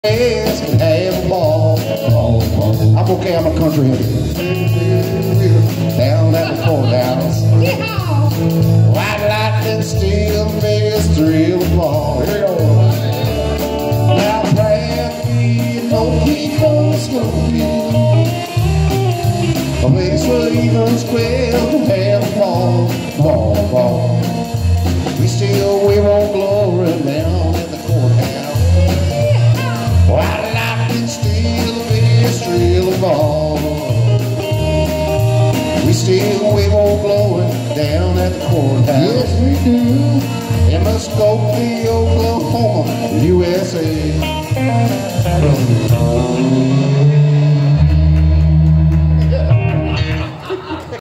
Yes, can have a ball. I'm okay, I'm a country hippie. Down at the courthouse. White lightning still makes thrill of ball. Now plan me, no keep on smoking. A place where even square can have a ball. We won't glory down in the courthouse. White lightning still makes thrill of ball. We won't glory down at the courthouse. Yes, we do. In Muskogee, Oklahoma, USA.